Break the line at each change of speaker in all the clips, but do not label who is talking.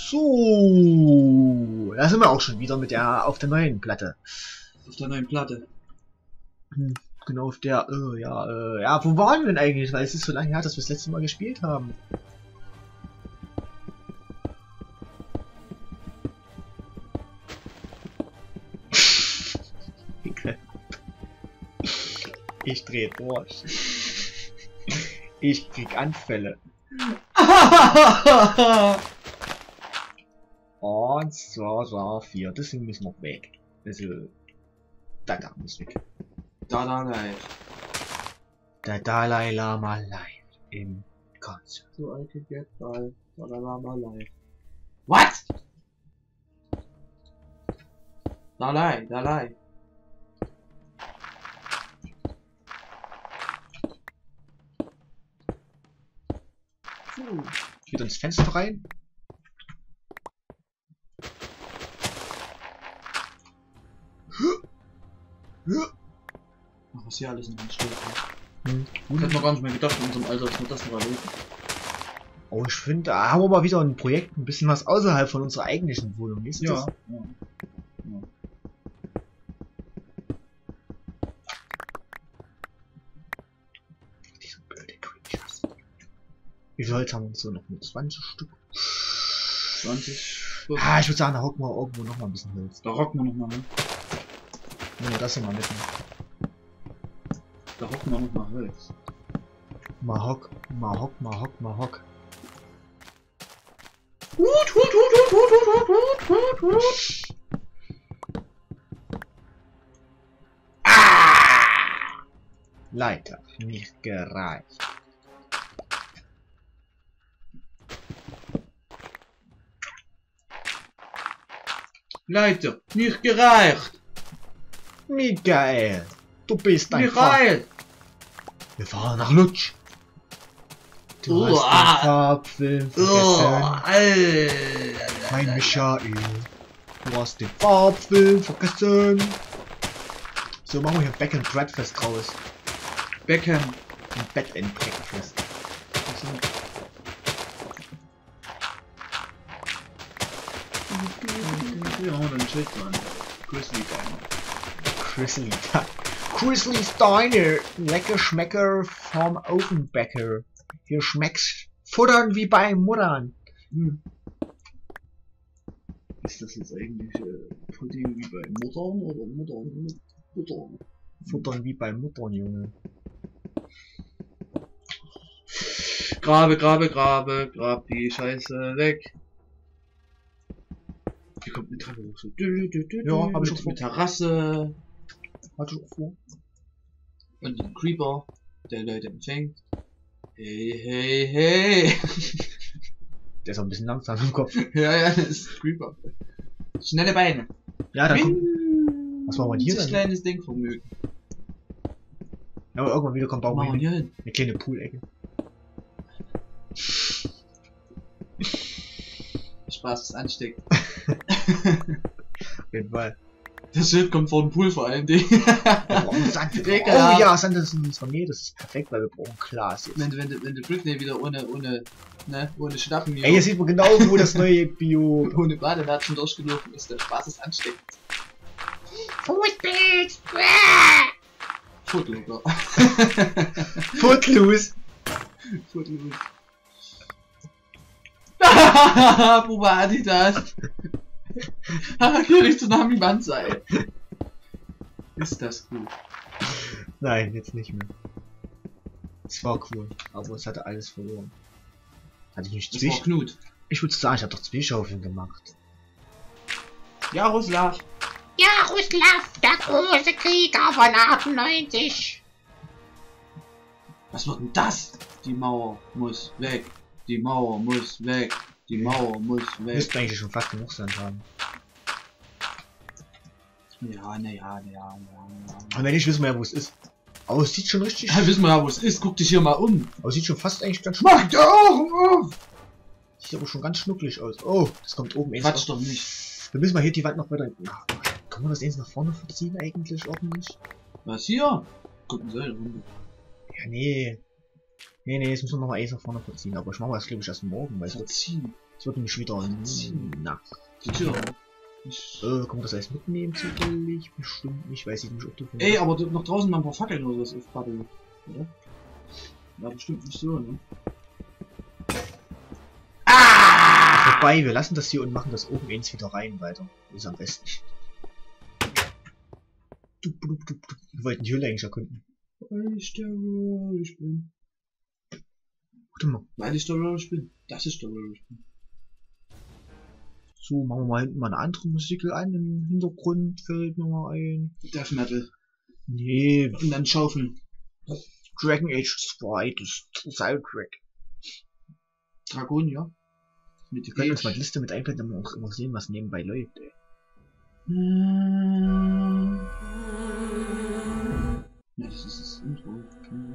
So, da sind wir auch schon wieder mit der auf der neuen Platte.
Auf der neuen Platte.
Genau auf der, ja, wo waren wir denn eigentlich? Weil es ist so lange her, dass wir das letzte Mal gespielt haben. Ich dreh durch. Ich krieg Anfälle. 1, 2, 3, 4. Das Ding muss noch weg. Also, da muss weg.
Dalai.
Der Dalai Lama live im Konzert.
So I could get by Dalai Lama live. What? Dalai.
Wieder ins Fenster rein.
Ach, was hier alles noch entsteht.
Ich
Ich hätte noch gar nicht mehr gedacht in unserem Alter, dass wir das noch erleben.
Oh, ich finde, da haben wir mal wieder ein Projekt, ein bisschen was außerhalb von unserer eigentlichen Wohnung. Ist das?
Ja.
Diese blöde Creatures. Wie viel Holz haben wir uns so noch mit 20 Stück?
20 Stück.
Ah, ich würde sagen, da hocken wir irgendwo noch mal ein bisschen Holz.
Da rocken wir nochmal, ne?
Nehmen wir das hier mal mitnehmen.
Da rocken wir nochmal Holz.
Mahok. Leiter, nicht gereicht.
Leute, nicht gereicht!
Michael, du bist ein
Michael!
Wir fahren nach Lutsch. Du
Oh,
hast den Farbfilm vergessen.
Alter.
Mein Michael, du hast den Farbfilm vergessen. So, machen wir hier Back and Breakfast raus.
Beckham.
Ein Bed and Breakfast.
Ja, dann Schild dran.
Chrisley's Diner. Lecker Schmecker vom Ofenbäcker. Hier schmeckt's futtern wie bei Muttern.
Ist das jetzt eigentlich Pudding wie bei Muttern oder Muttern mit Butter?
Futtern wie bei Muttern, Junge.
Grab die Scheiße weg. Hier kommt eine Treppe hoch. So.
Ja, hab ich auch vor.
Eine Terrasse.
Hatte ich auch vor.
Und ein Creeper, der Leute empfängt. Hey.
Der ist auch ein bisschen langsam im Kopf.
Ja, das ist ein Creeper. Schnelle Beine.
Ja, dann kommt. Was machen wir hier
Ein
denn?
kleines Denkvermögen.
Ja, aber irgendwann wieder kommt
Machen wir
Baum
hier hin.
eine kleine Poolecke.
Spaß ist ansteckend.
Auf jeden Fall.
Das Schild kommt vor dem Pool vor allem.
Wir brauchen Sand. Oh ja, Sand ist in unserer Nähe, das ist perfekt, weil wir brauchen Glas jetzt.
Wenn du Britney wieder ohne Schnappen hier,
Ey, hier sieht man genau, wo das neue Bio...
ohne Badelatschen durchgelaufen ist. Der Spaß ist ansteckend.
Fußpilz!
Footloser.
Footloose!
Footloose. Buba Adidas. Harakiri Tsunami Banzai. Ist das gut?
Nein, jetzt nicht mehr. Es war cool, aber es hatte alles verloren. Hatte ich nicht
Das war Knut.
Ich würde sagen, ich habe doch 2 Schaufeln gemacht.
Jaroslav.
Jaroslav, der große Krieger von 98.
Was wird denn das? Die Mauer muss weg. Die Mauer muss weg. Die Mauer muss weg.
Müssten eigentlich schon fast genug Sand haben.
Ja.
Und wenn nicht, wissen wir ja, wo es ist. Aber es sieht schon richtig...
Ja, wissen wir ja, wo es ist. Guck dich hier mal um.
Aber es sieht schon fast eigentlich ganz
Mach die Augen auf!
Sieht aber schon ganz schnucklig aus. Oh, das kommt oben erst.
Quatsch doch nicht.
Wir müssen mal hier die Wand noch weiter... Ach, kann man das jetzt nach vorne verziehen eigentlich ordentlich?
Was hier? Gucken Sie runter.
Ja, nee. Nee, jetzt müssen wir noch mal eins nach vorne verziehen. Aber ich mache das, glaube ich, erst morgen. Weil
Verziehen.
Es wird nämlich wieder nackt.
Die Tür.
Kann man das alles mitnehmen zufällig? Bestimmt nicht, weiß ich nicht, ob du...
Ey, aber noch draußen mal ein paar Fackeln oder so aufpacken, oder? Ja, bestimmt nicht so, ne?
Wobei, wir lassen das hier und machen das oben eins wieder rein weiter. Das ist am besten. Wir wollten die Hülle eigentlich erkunden.
Weil ich der World ich bin.
Warte mal.
Weil ich der World ich bin. Das ist der World ich bin.
So, machen wir mal hinten mal eine andere Musik ein. Im Hintergrund fällt mir mal ein.
Death Metal.
Nee,
Und dann Schaufeln.
Dragon Age 2, das Soundtrack.
Dragonia. Mit
Wir können uns mal die Liste mit einblenden, damit wir auch immer sehen, was nebenbei läuft, ey.
Ja, das ist das Intro.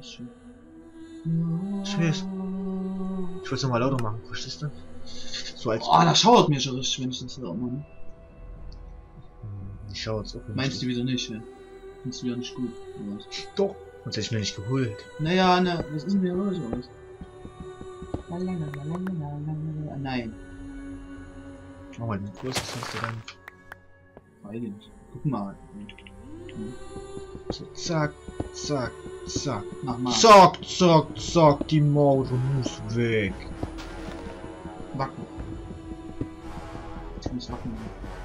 Ich weiß. Ich wollte es nochmal lauter machen, verstehst du? So als...
Oh, das schauert mir schon richtig, wenn ich das laut mache.
Ich schau jetzt auch nicht.
Meinst du wieder nicht, ja? Findest du wieder nicht gut, oder was?
Doch. Sonst hätte ich mir nicht geholt.
Naja, na, was ist denn hier los, oder was? Nein.
Mach mal den großes Fenster dann.
Eigentlich. Guck mal.
So, zack, zack, zack.
Mach mal.
Zack, zack, zack, die Maus muss weg.
Wacken. Die muss wackeln.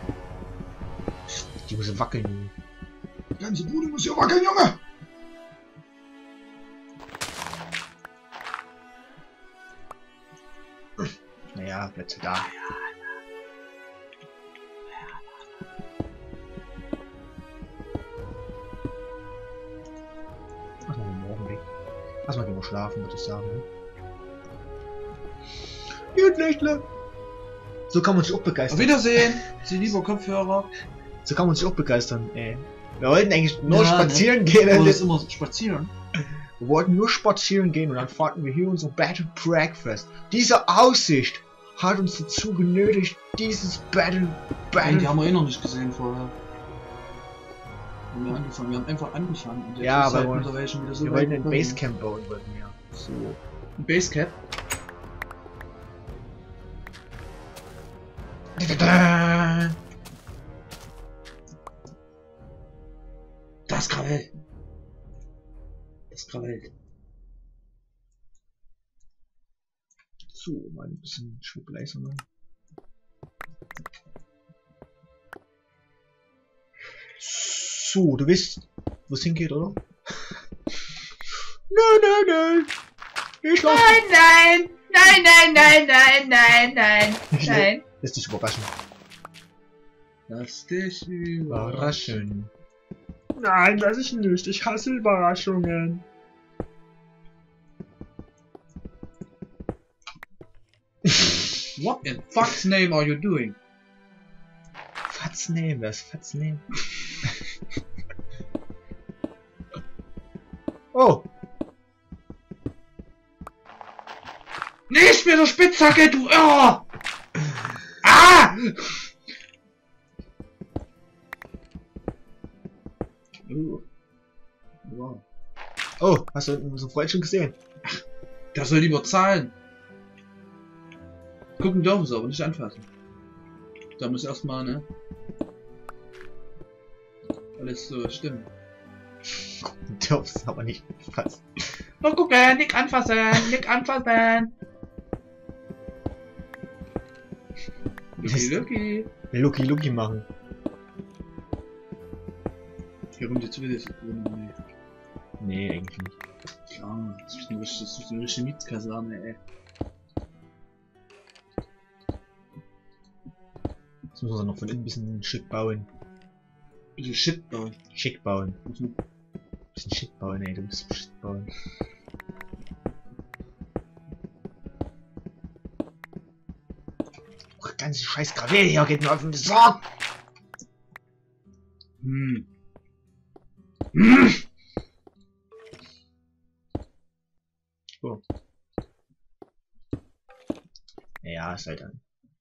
Die muss wackeln.
Die ganze Bude muss hier wackeln, Junge!
Naja, Plätze da. Ach, mal morgen weg. Erstmal gehen wir schlafen, würde ich sagen. Gut, Nächtle. So kann man sich auch
Auf
begeistern.
Wiedersehen! Sie lieber Kopfhörer.
So kann man sich auch begeistern, ey. Wir wollten eigentlich nur
Ja,
spazieren gehen.
Oder
Wir
ist immer spazieren.
wollten nur spazieren gehen und dann fragten wir hier unser Bed and Breakfast. Diese Aussicht hat uns dazu genötigt, dieses
Nein, die haben wir eh noch nicht gesehen vorher. Wir haben einfach angefangen. Und jetzt
Ja,
ist
aber
halt mittlerweile schon wieder so
wir
weit
wollten ein
gekommen.
Basecamp bauen, wollten wir. So.
Ein Basecap? Das Gravell. Das Gravell.
So, mal ein bisschen Schwupp leiser machen. So, du weißt, wo es hingeht, oder? Nein! Ich schlaf.
Nein! Nein!
Lass dich überraschen.
Lass dich
Überraschen. Nein, weiß ich nicht. Ich hasse Überraschungen.
What in fuck's name are you doing?
Fatz nehmen, wer ist Fatz nehmen? Oh!
Nicht mit der Spitzhacke, du Irrer! Ah! Wow.
Oh, hast du unseren Freund schon gesehen?
Der soll lieber zahlen. Gucken dürfen sie, aber nicht anfassen. Da muss erstmal, ne? Alles so stimmen.
Du darfst aber nicht fassen.
Nur gucken, nicht anfassen, nicht anfassen. Lucky.
Lucky machen.
Hier rum jetzt wieder.
Nee, eigentlich nicht.
Klar, das ist eine richtige Mietskaserne, ey.
Jetzt muss man noch von innen ein bisschen schick bauen.
Bisschen Shit bauen.
Schick bauen. Bisschen schick bauen, ey, du musst schick bauen. Oh, ganze scheiß Gravel hier geht mir auf den Sack! Oh. Ja, ist halt dann.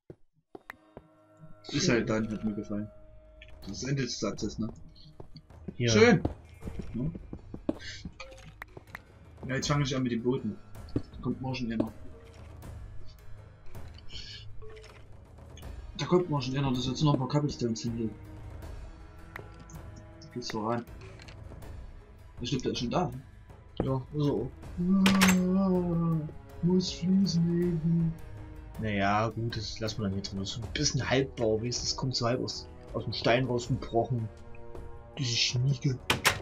Ist halt dann, hat mir gefallen. Das Ende des Satzes, ne?
Hier.
Schön! Ja. Ja, jetzt fange ich an mit den Booten. Kommt morgen immer. Da kommt man schon erinnern, dass jetzt noch ein paar Cobblestones hinlegen. Geht's so rein. Ich glaube, der ist schon da.
Ja, so. Muss fließen. Naja, gut, das lassen wir dann hier drin. Das ist so ein bisschen Halbbau, wie es das kommt so halb aus dem Stein rausgebrochen. Diese Schnieke.